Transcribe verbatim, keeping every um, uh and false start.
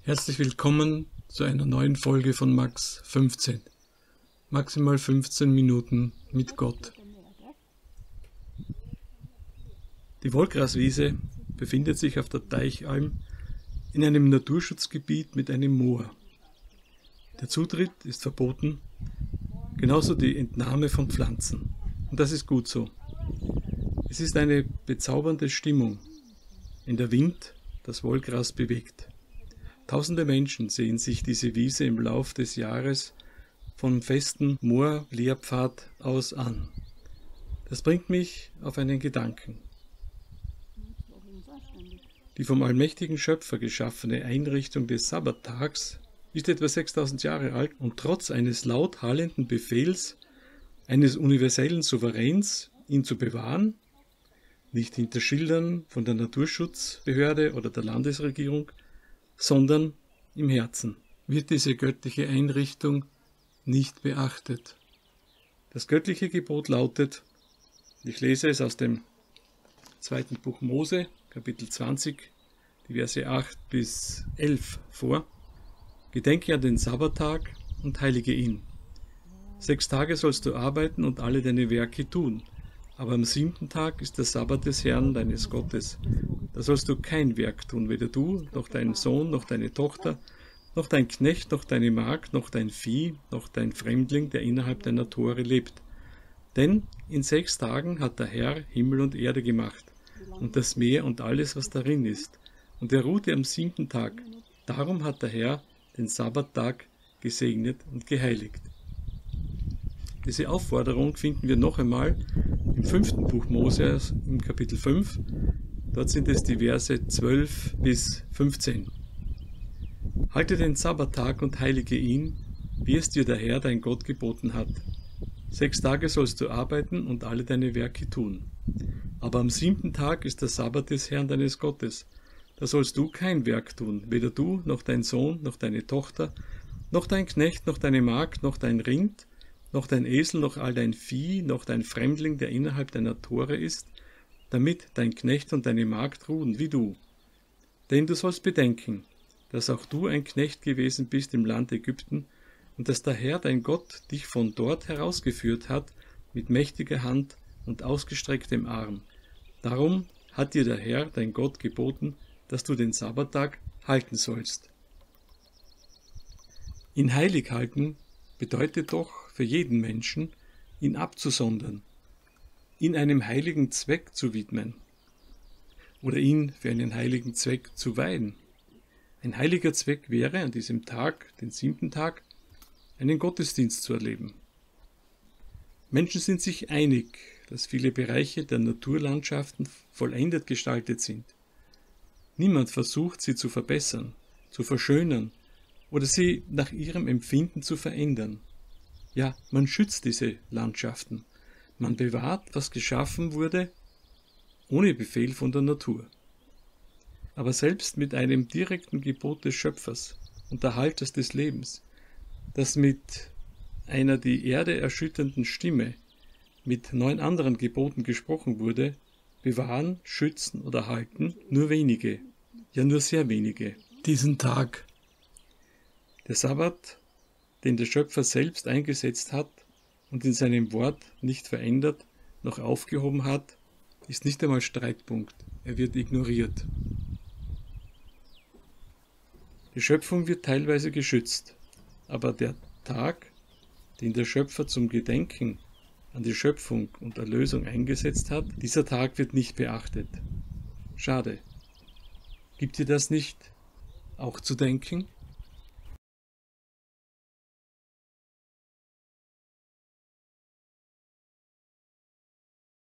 Herzlich willkommen zu einer neuen Folge von Max fünfzehn. Maximal fünfzehn Minuten mit Gott. Die Wollgraswiese befindet sich auf der Teichalm in einem Naturschutzgebiet mit einem Moor. Der Zutritt ist verboten, genauso die Entnahme von Pflanzen. Und das ist gut so. Es ist eine bezaubernde Stimmung, in der Wind das Wollgras bewegt. Tausende Menschen sehen sich diese Wiese im Lauf des Jahres vom festen Moor-Lehrpfad aus an. Das bringt mich auf einen Gedanken. Die vom allmächtigen Schöpfer geschaffene Einrichtung des Sabbattags ist etwa sechstausend Jahre alt und trotz eines laut hallenden Befehls eines universellen Souveräns, ihn zu bewahren, nicht hinter Schildern von der Naturschutzbehörde oder der Landesregierung, sondern im Herzen, wird diese göttliche Einrichtung nicht beachtet. Das göttliche Gebot lautet, ich lese es aus dem zweiten Buch Mose, Kapitel zwanzig, die Verse acht bis elf vor, Gedenke an den Sabbattag und heilige ihn. Sechs Tage sollst du arbeiten und alle deine Werke tun, aber am siebten Tag ist der Sabbat des Herrn, deines Gottes. Da sollst du kein Werk tun, weder du, noch dein Sohn, noch deine Tochter, noch dein Knecht, noch deine Magd, noch dein Vieh, noch dein Fremdling, der innerhalb deiner Tore lebt. Denn in sechs Tagen hat der Herr Himmel und Erde gemacht, und das Meer und alles, was darin ist. Und er ruhte am siebten Tag. Darum hat der Herr den Sabbattag gesegnet und geheiligt. Diese Aufforderung finden wir noch einmal im fünften Buch Mose, im Kapitel fünf. Dort sind es die Verse zwölf bis fünfzehn. Halte den Sabbattag und heilige ihn, wie es dir der Herr, dein Gott, geboten hat. Sechs Tage sollst du arbeiten und alle deine Werke tun. Aber am siebten Tag ist der Sabbat des Herrn, deines Gottes. Da sollst du kein Werk tun, weder du, noch dein Sohn, noch deine Tochter, noch dein Knecht, noch deine Magd, noch dein Rind, noch dein Esel, noch all dein Vieh, noch dein Fremdling, der innerhalb deiner Tore ist, damit dein Knecht und deine Magd ruhen, wie du. Denn du sollst bedenken, dass auch du ein Knecht gewesen bist im Land Ägypten und dass der Herr, dein Gott, dich von dort herausgeführt hat mit mächtiger Hand und ausgestrecktem Arm. Darum hat dir der Herr, dein Gott, geboten, dass du den Sabbattag halten sollst. Ihn heilig halten bedeutet doch für jeden Menschen, ihn abzusondern, ihn einem heiligen Zweck zu widmen oder ihn für einen heiligen Zweck zu weihen. Ein heiliger Zweck wäre, an diesem Tag, den siebten Tag, einen Gottesdienst zu erleben. Menschen sind sich einig, dass viele Bereiche der Naturlandschaften vollendet gestaltet sind. Niemand versucht, sie zu verbessern, zu verschönern oder sie nach ihrem Empfinden zu verändern. Ja, man schützt diese Landschaften. Man bewahrt, was geschaffen wurde, ohne Befehl von der Natur. Aber selbst mit einem direkten Gebot des Schöpfers und Erhalters des Lebens, das mit einer die Erde erschütternden Stimme mit neun anderen Geboten gesprochen wurde, bewahren, schützen oder halten nur wenige, ja nur sehr wenige, diesen Tag. Der Sabbat, den der Schöpfer selbst eingesetzt hat und in seinem Wort nicht verändert, noch aufgehoben hat, ist nicht einmal Streitpunkt, er wird ignoriert. Die Schöpfung wird teilweise geschützt, aber der Tag, den der Schöpfer zum Gedenken an die Schöpfung und Erlösung eingesetzt hat, dieser Tag wird nicht beachtet. Schade. Gibt dir das nicht auch zu denken?